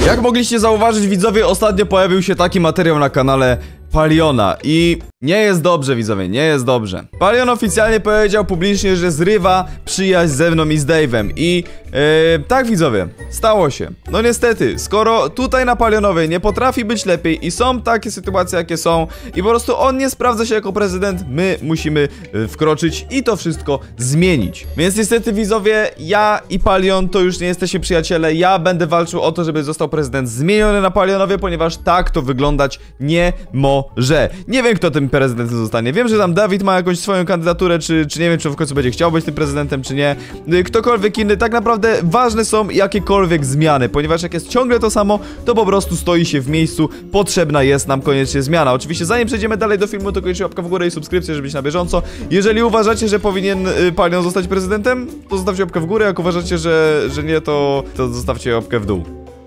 Jak mogliście zauważyć, widzowie, ostatnio pojawił się taki materiał na kanale Paliona i nie jest dobrze, widzowie, nie jest dobrze. Palion oficjalnie powiedział publicznie, że zrywa przyjaźń ze mną i z Dave'em i tak, widzowie, stało się. No niestety, skoro tutaj na Palionowej nie potrafi być lepiej i są takie sytuacje, jakie są i po prostu on nie sprawdza się jako prezydent, my musimy wkroczyć i to wszystko zmienić. Więc niestety, widzowie, ja i Palion to już nie jesteśmy przyjaciele. Ja będę walczył o to, żeby został prezydent zmieniony na Palionowie, ponieważ tak to wyglądać nie może. Nie wiem, kto tym prezydentem zostanie. Wiem, że tam Dawid ma jakąś swoją kandydaturę, czy nie wiem, czy w końcu będzie chciał być tym prezydentem, czy nie. Ktokolwiek inny, tak naprawdę ważne są jakiekolwiek zmiany, ponieważ jak jest ciągle to samo, to po prostu stoi się w miejscu. Potrzebna jest nam koniecznie zmiana. Oczywiście, zanim przejdziemy dalej do filmu, to koniecznie łapka w górę i subskrypcja, żeby być na bieżąco. Jeżeli uważacie, że powinien Palion zostać prezydentem, to zostawcie łapkę w górę. Jak uważacie, że nie, to zostawcie łapkę w dół.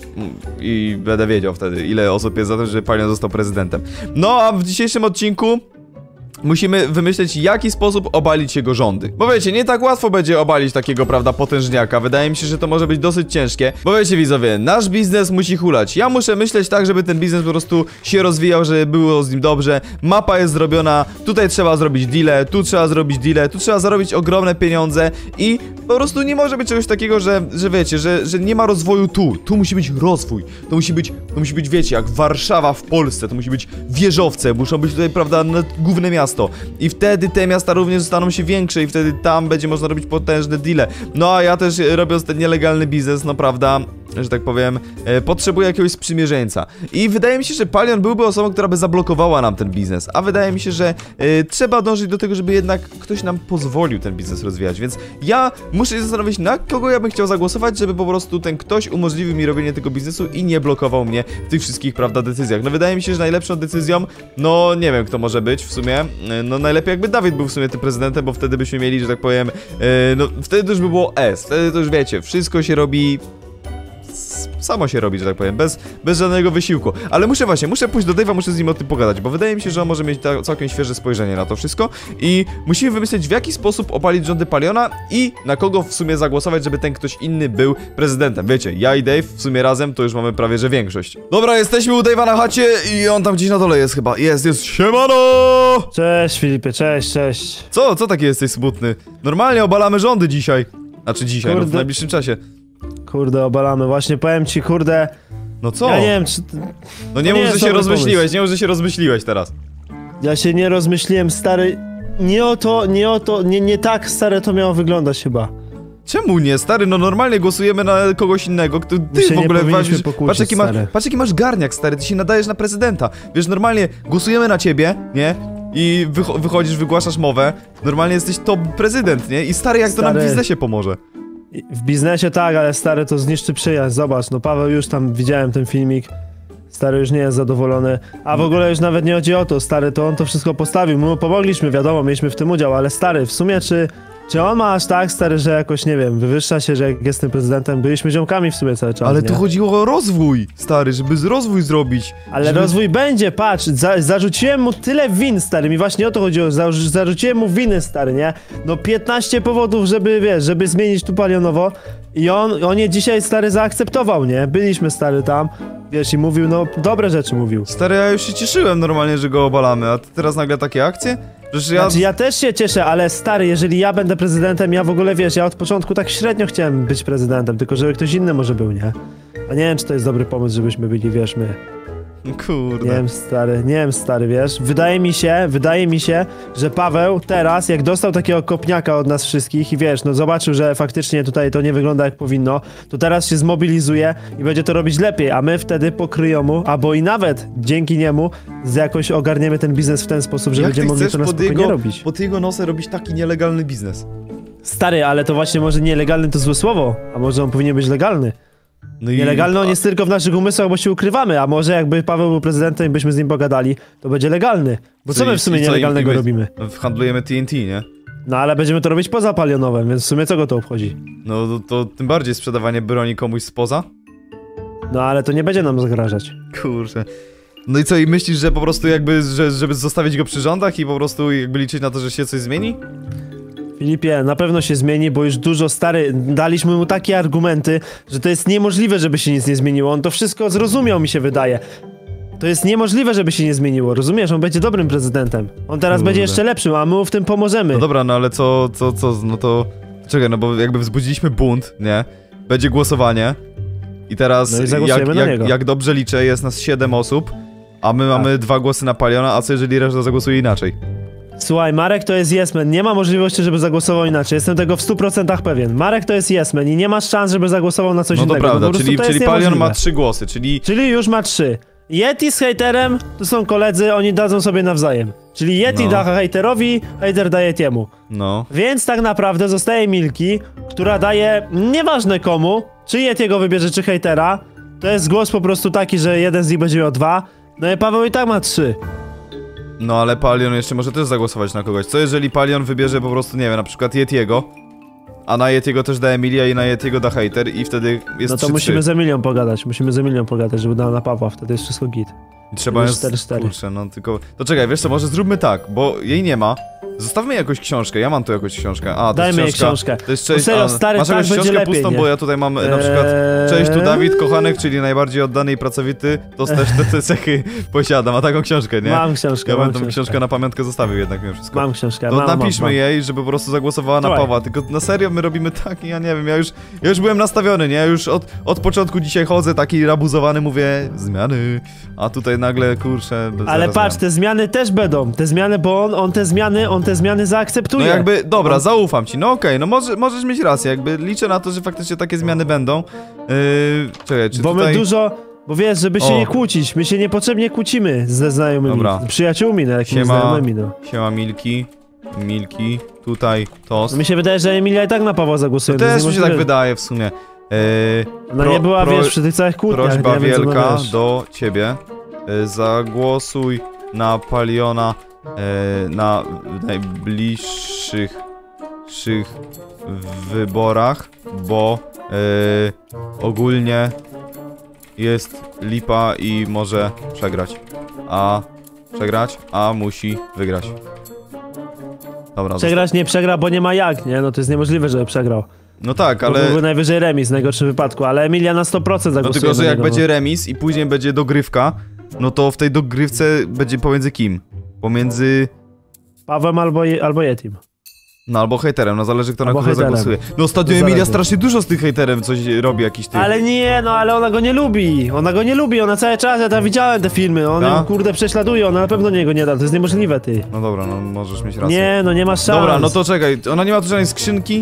I będę wiedział wtedy, ile osób jest za to, że Palion został prezydentem. No a w dzisiejszym odcinku musimy wymyśleć, w jaki sposób obalić jego rządy. Bo wiecie, nie tak łatwo będzie obalić takiego, prawda, potężniaka. Wydaje mi się, że to może być dosyć ciężkie. Bo wiecie, widzowie, nasz biznes musi hulać. Ja muszę myśleć tak, żeby ten biznes po prostu się rozwijał, żeby było z nim dobrze. Mapa jest zrobiona, tutaj trzeba zrobić deale, tu trzeba zrobić deale, tu trzeba zarobić ogromne pieniądze i po prostu nie może być czegoś takiego, że wiecie, że nie ma rozwoju tu. Tu musi być rozwój. To musi być, wiecie, jak Warszawa w Polsce. To musi być wieżowce, muszą być tutaj, prawda, główne miasto. I wtedy te miasta również staną się większe i wtedy tam będzie można robić potężne deale. No a ja też, robiąc ten nielegalny biznes, no prawda, że tak powiem, potrzebuję jakiegoś sprzymierzeńca. I wydaje mi się, że Palion byłby osobą, która by zablokowała nam ten biznes. A wydaje mi się, że trzeba dążyć do tego, żeby jednak ktoś nam pozwolił ten biznes rozwijać. Więc ja muszę się zastanowić, na kogo ja bym chciał zagłosować, żeby po prostu ten ktoś umożliwił mi robienie tego biznesu i nie blokował mnie w tych wszystkich, prawda, decyzjach. No wydaje mi się, że najlepszą decyzją, no nie wiem, kto może być w sumie. No najlepiej jakby Dawid był w sumie tym prezydentem, bo wtedy byśmy mieli, że tak powiem, no wtedy to już by było S. Wtedy to już wiecie, wszystko się robi... Samo się robi, że tak powiem, bez żadnego wysiłku. Ale muszę pójść do Dave'a, muszę z nim o tym pogadać, bo wydaje mi się, że on może mieć całkiem świeże spojrzenie na to wszystko i musimy wymyślić, w jaki sposób obalić rządy Paliona i na kogo w sumie zagłosować, żeby ten ktoś inny był prezydentem. Wiecie, ja i Dave w sumie razem to już mamy prawie że większość. Dobra, jesteśmy u Dave'a na chacie i on tam gdzieś na dole jest chyba. Jest, siemano! Cześć Filipie, cześć. Co taki jesteś smutny? Normalnie obalamy rządy dzisiaj. Znaczy dzisiaj, no, w najbliższym czasie. Kurde, obalamy. Właśnie powiem ci, kurde... No co? Ja nie wiem, czy... No nie mów, że się rozmyśliłeś, nie mów, że się rozmyśliłeś teraz. Ja się nie rozmyśliłem, stary. Nie tak, stare, to miało wyglądać chyba. Czemu nie, stary? No normalnie głosujemy na kogoś innego, kto ty w ogóle ważysz. Patrz jaki masz garniak, stary, ty się nadajesz na prezydenta. Wiesz, normalnie głosujemy na ciebie, nie? I wychodzisz, wygłaszasz mowę. Normalnie jesteś top prezydent, nie? I stary, jak to nam w biznesie pomoże? W biznesie tak, ale stary, to zniszczy przyjaźń. Zobacz, no Paweł już tam widziałem ten filmik. Stary już nie jest zadowolony. A w ogóle już nawet nie chodzi o to, stary, to on to wszystko postawił. My mu pomogliśmy, wiadomo, mieliśmy w tym udział, ale stary, w sumie czy on ma aż tak, stary, że jakoś, nie wiem, wywyższa się, że jak jestem prezydentem, byliśmy ziomkami w sumie cały czas, ale nie? tu chodziło o rozwój, stary, żeby rozwój zrobić. Ale rozwój będzie, patrz, zarzuciłem mu tyle win, stary, mi właśnie o to chodziło, zarzuciłem mu winy, stary, nie? No 15 powodów, żeby, wiesz, żeby zmienić tu Palionowo i on je dzisiaj, stary, zaakceptował, nie? Byliśmy, stary, tam, wiesz, i mówił, no, dobre rzeczy mówił. Stary, ja już się cieszyłem normalnie, że go obalamy, a ty teraz nagle takie akcje? Znaczy ja też się cieszę, ale stary, jeżeli ja będę prezydentem, ja w ogóle, wiesz, ja od początku tak średnio chciałem być prezydentem, tylko żeby ktoś inny może był, nie? A nie wiem, czy to jest dobry pomysł, żebyśmy byli, wiesz, my. Kurde. Nie wiem, stary, wiesz, wydaje mi się, że Paweł teraz, jak dostał takiego kopniaka od nas wszystkich i wiesz, no zobaczył, że faktycznie tutaj to nie wygląda jak powinno, to teraz się zmobilizuje i będzie to robić lepiej, a my wtedy pokryją mu, albo i nawet dzięki niemu jakoś ogarniemy ten biznes w ten sposób, że będziemy mogli to na spokojnie robić. Pod jego nosem robić taki nielegalny biznes. Stary, ale to właśnie może nielegalny to złe słowo, a może on powinien być legalny. No nielegalny on jest tylko w naszych umysłach, bo się ukrywamy, a może jakby Paweł był prezydentem i byśmy z nim pogadali, to będzie legalny. Bo co my w sumie nielegalnego robimy? Handlujemy TNT, nie? No ale będziemy to robić poza Palionowem, więc w sumie co go to obchodzi? No to tym bardziej sprzedawanie broni komuś spoza? No ale to nie będzie nam zagrażać. Kurczę. No i co, i myślisz, że po prostu jakby, żeby zostawić go przy rządach i po prostu jakby liczyć na to, że się coś zmieni? Filipie, na pewno się zmieni, bo już dużo daliśmy mu takie argumenty, że to jest niemożliwe, żeby się nic nie zmieniło. On to wszystko zrozumiał, mi się wydaje. To jest niemożliwe, żeby się nie zmieniło, rozumiesz? On będzie dobrym prezydentem. On teraz będzie jeszcze lepszym, a my mu w tym pomożemy. No dobra, no ale co, no to... Czekaj, no bo jakby wzbudziliśmy bunt, nie? Będzie głosowanie. I teraz, no i zagłosujemy na niego. jak dobrze liczę, jest nas 7 osób, a my mamy 2 głosy na Paliona, a co jeżeli reszta zagłosuje inaczej? Słuchaj, Marek to jest yes man. Nie ma możliwości, żeby zagłosował inaczej. Jestem tego w 100% pewien. Marek to jest yes man i nie masz szans, żeby zagłosował na coś innego. innego. No to prawda, czyli Palion ma 3 3 głosy, czyli już ma 3. Yeti z hejterem to są koledzy, oni dadzą sobie nawzajem. Czyli Yeti da hejterowi, hejter daje Yetiemu. No. Więc tak naprawdę zostaje Milki, która daje nieważne komu, czy Yetiego wybierze, czy hejtera. To jest głos po prostu taki, że jeden z nich będzie miał 2. No i Paweł i tak ma 3. No ale Palion jeszcze może też zagłosować na kogoś. Co jeżeli Palion wybierze po prostu, nie wiem, na przykład Yetiego, a na Yetiego też da Emilia i na Yetiego da hejter i wtedy jest 3-3. No to musimy z Emilią pogadać, żeby dała na Pawła, wtedy jest wszystko git. Trzeba jest 4-4. Kurczę, no tylko... To czekaj, wiesz co, może zróbmy tak, bo jej nie ma. Zostawmy jakąś książkę, ja mam tu jakąś książkę. A, to dajmy jej jest książkę. To jest cześć, serio, stary, masz tak jakąś będzie książkę lepiej, pustą, nie? bo ja tutaj mam na przykład cześć, tu Dawid, kochanek, czyli najbardziej oddany i pracowity, to też te cechy posiadam, a taką książkę, nie? Mam książkę, Ja bym tą książkę na pamiątkę zostawił jednak mimo wszystko. Mam książkę, No napiszmy jej, żeby po prostu zagłosowała na Pawła, tylko na serio my robimy tak, ja nie wiem, ja już byłem nastawiony, nie? Ja już od początku dzisiaj chodzę, taki rabuzowany, mówię, zmiany, a tutaj nagle, kurczę... Ale patrz, te zmiany też będą, bo on te zmiany zaakceptuje. No jakby, dobra, zaufam ci, no okej, no możesz mieć rację, jakby liczę na to, że faktycznie takie zmiany będą. Czekaj, czy bo tutaj... my dużo, bo wiesz, żeby się nie kłócić, my się niepotrzebnie kłócimy ze znajomymi, dobra. Przyjaciółmi, no jakimiś znajomymi, no. Siema Milki, tutaj tost. No mi się wydaje, że Emilia i tak na Pawła zagłosuje. To też mi się tak wydaje w sumie. Ona nie była, wiesz, przy tych całych kłótniach. Prośba nie wiem, wielka do ciebie, zagłosuj na Paliona na najbliższych wyborach, bo ogólnie jest lipa i może przegrać, a musi wygrać. Dobra, przegrać nie przegra, bo nie ma jak, nie? No to jest niemożliwe, żeby przegrał. No tak, ale... Byłby najwyżej remis w najgorszym wypadku, ale Emilia na 100% zagłosuje. No tylko, że jak będzie remis i później będzie dogrywka, no to w tej dogrywce będzie pomiędzy kim? Pomiędzy... Pawłem albo Yetim. No albo hejterem, no zależy kto albo na kogo zagłosuje. No ostatnio Emilia strasznie dużo z tych hejterem coś robi jakiś ty. Ale nie, no ale ona go nie lubi. Ona cały czas, ja tam widziałem te filmy, on ją kurde prześladuje, ona na pewno niego nie da, to jest niemożliwe, ty. No dobra, no możesz mieć rację. Nie, no nie masz szans. Dobra, no to czekaj, ona nie ma tu żadnej skrzynki?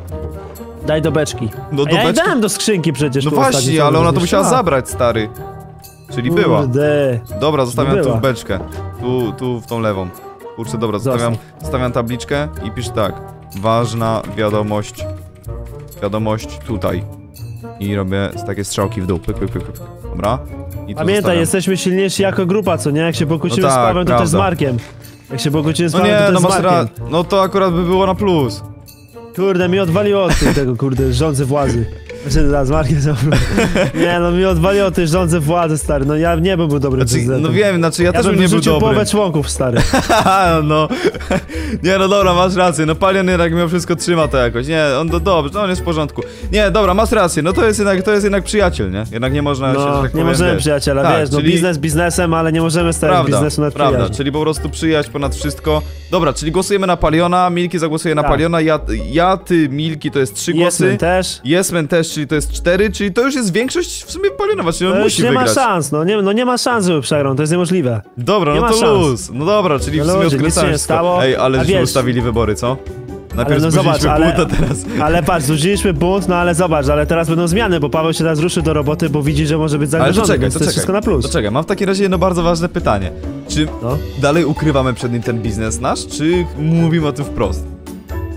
Daj do beczki. Do ja beczki? dałem do skrzynki przecież. No właśnie, ale ona to musiała zabrać, stary. Czyli była. Kurde. Dobra, zostawiam tu w beczkę. Tu w tą lewą. Kurczę, dobra, zostawiam tabliczkę i pisz tak. Ważna wiadomość. Wiadomość tutaj. I robię takie strzałki w dół. Pyk. Dobra. I pamiętaj, jesteśmy silniejsi jako grupa, co nie? Jak się pokłócimy z Pawłem, to też z Markiem. Jak się pokłócimy z Pawłem, to też z Markiem. No to akurat by było na plus. Kurde, mi odwaliło od tego, kurde, rządzy władzy. Znaczy, z Markiem nie, no mi odwaliło od tej rządzy władzy, stary. No ja nie byłbym dobrym prezydentem. No wiem, znaczy ja też bym nie był dobry. Połowę członków, stary. No. Nie, no dobra, masz rację. No Palion jednak mimo wszystko trzyma to jakoś. Nie, on dobrze, no on jest w porządku. Nie, dobra, masz rację. No to jest jednak przyjaciel, nie? Jednak nie można się, że tak nie możemy przyjaciela, tak, wiesz, no biznes biznesem, ale nie możemy stawiać biznesu nad przyjaźń. Prawda, czyli po prostu przyjaźń ponad wszystko. Dobra, czyli głosujemy na Paliona, Milki zagłosuje na Paliona, ty, Milki to jest 3 głosy. Yesman też, czyli to jest 4, czyli to już jest większość w sumie Palionowa, czyli on musi wygrać. Nie ma szans, nie ma szans, żeby przegrał, to jest niemożliwe. Dobra, no to luz. No dobra, czyli w sumie odkręcamy wszystko. Ej, ale żeśmy ustawili wybory, co? Najpierw zbudziliśmy bunt, a teraz... Ale patrz, zbudziliśmy bunt, no ale zobacz, ale teraz będą zmiany, bo Paweł się teraz ruszy do roboty, bo widzi, że może być zagrożony, więc to jest wszystko na plus. To czekaj, mam w takim razie jedno bardzo ważne pytanie. Czy dalej ukrywamy przed nim ten biznes nasz, czy mówimy o tym wprost?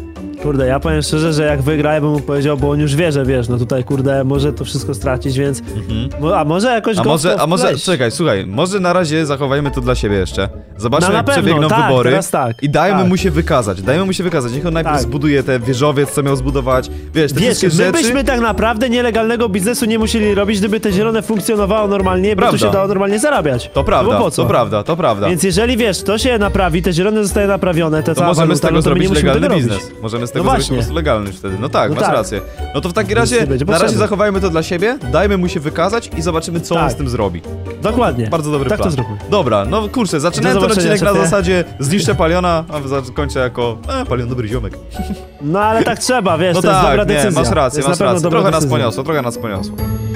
Kurde, ja powiem szczerze, że jak wygra, ja bym mu powiedział, bo on już wie, że wiesz, no tutaj kurde, może to wszystko stracić, więc... A może jakoś go Czekaj, słuchaj, może na razie zachowajmy to dla siebie jeszcze. Zobaczmy, No, jak na pewno, przebiegną tak, wybory teraz tak, i dajmy tak. mu się wykazać, niech on najpierw Tak. zbuduje te wieżowiec, co miał zbudować, wiesz, te Wiesz, wszystkie my rzeczy. byśmy tak naprawdę nielegalnego biznesu nie musieli robić, gdyby te zielone funkcjonowało normalnie, bo Prawda. tu się dało normalnie zarabiać. To prawda, No bo po co? to prawda. Więc jeżeli wiesz, to się naprawi, te zielone zostaje naprawione, te To cała możemy z waluta, tego no to my nie zrobić musimy legalny tego biznes. robić. Możemy z tego No zrobić po właśnie. prostu legalny już wtedy. No tak, No masz tak. rację. No to w takim Nic razie, nie będzie na razie potrzebne. zachowajmy to dla siebie, dajmy mu się wykazać i zobaczymy, co on Tak. z tym zrobi. Dokładnie. Bardzo dobry tak plan. to zróbmy. Dobra, no kurczę, zaczynałem Do ten zobaczenia, odcinek na szefie. zasadzie zniszczę Paliona, a kończę jako Palion dobry ziomek. No ale tak trzeba, wiesz, No to jest dobra tak, nie, decyzja. masz To rację, jest masz na pewno rację. dobra Trochę nas decyzja. poniosło.